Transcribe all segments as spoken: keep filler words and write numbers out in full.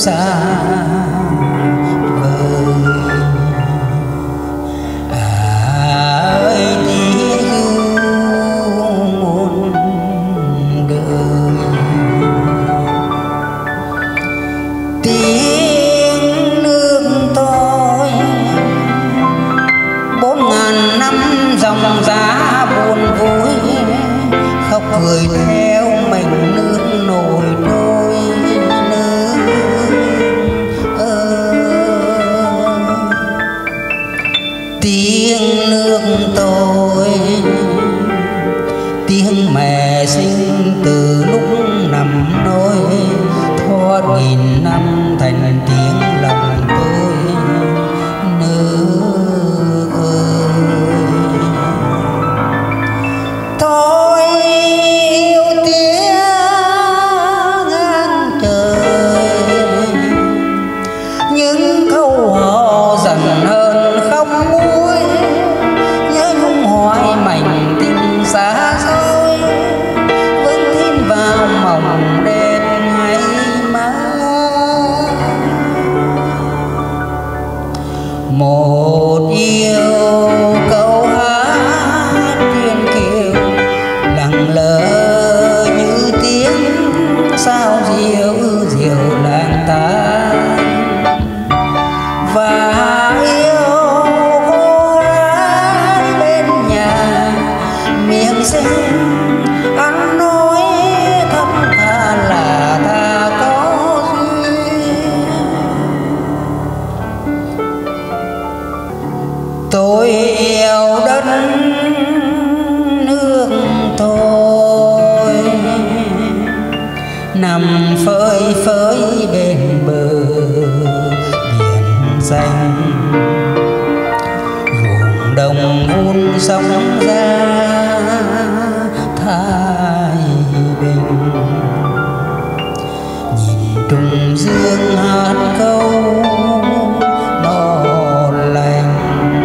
xa vời. Ai đi du muôn đời, tiếng nước tôi bốn ngàn năm dòng giá buồn vui, khóc cười theo mình nước nổi đôi nước ơi. Tiếng nước tôi, tiếng mẹ sinh từ lúc nằm nôi, thoát nghìn năm thành tiếng lòng tôi nước ơi. Tôi yêu tiếng ngang trời, những câu hò dần hơn khóc muối, nhớ nhung hoài mảnh tình xa xôi, vẫn tin vào mộng đẹp ngày mai. Một yêu câu hát duyên kiều lặng lờ như tiếng sao diệu diệu làng ta, và yêu cô gái bên nhà miệng xinh ăn nói thầm tha là ta có duyên. Tôi yêu đất nước tôi, nằm phơi phới bên bờ biển xanh, ruộng đồng vun sóng ra thái bình. Nhìn trùng dương hát câu nó lành,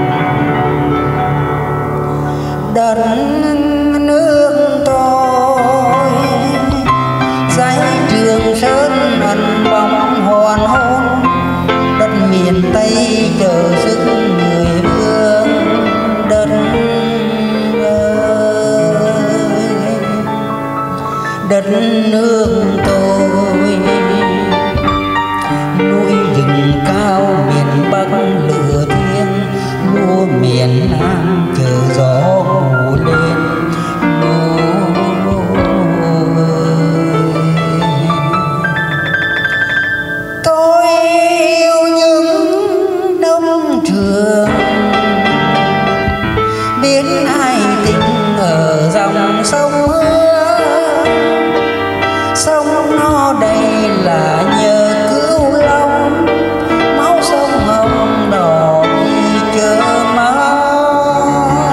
đất nước tôi dãy Trường Sơn ẩn bóng hoàn hôn, đất miền Tây chờ sức người vương đất ơi. Đất nước tôi núi rừng cao miền Bắc lửa thiêng, lúa miền Nam chờ gió mùa lên lúa ơi. Tôi yêu những nông trường biết ai tình ở dòng sông Hương, sông nó đây là nhờ cứu long, máu sông hồng đỏ đi chờ máu.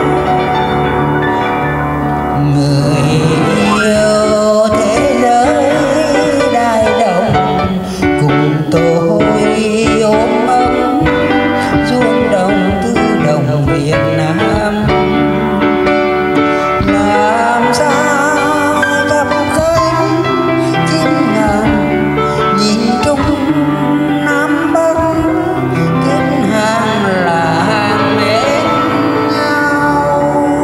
Người yêu thế giới đại đồng cùng tôi ôm ấm ruộng đồng tư đồng Việt Nam. Làm sao gặp cánh chim ngàn nhìn trung Nam Bắc, kết hàng là hàng mến nhau.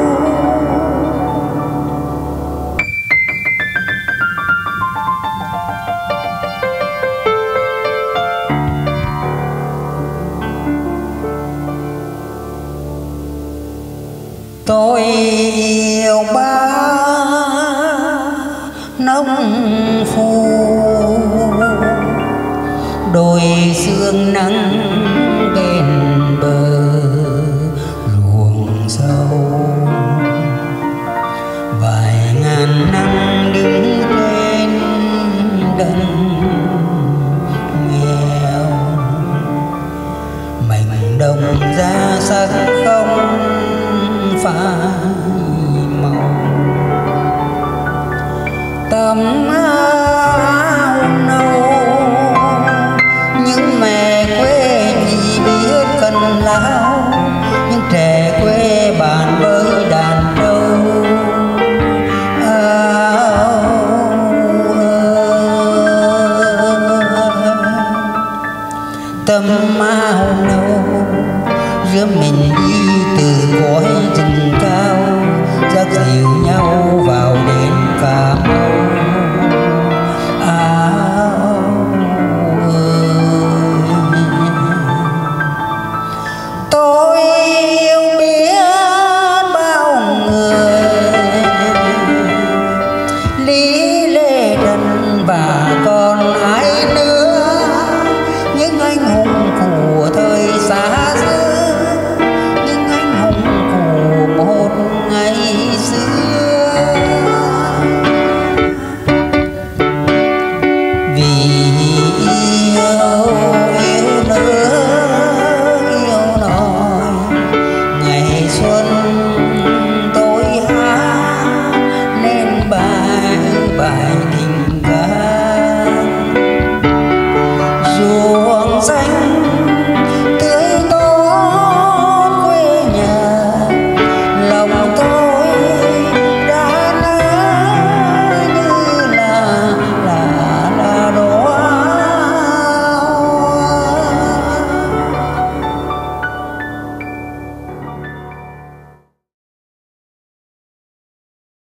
Tôi yêu ba nông phu, đồi sương nắng bên bờ ruộng sâu. Vài ngàn năm đứng trên đất nghèo, mảnh đồng ra sắc không phai màu. Tấm áo nâu những mẹ quê chỉ biết cần lá tâm ao nâu giữa mình đi từ cõi rừng cao.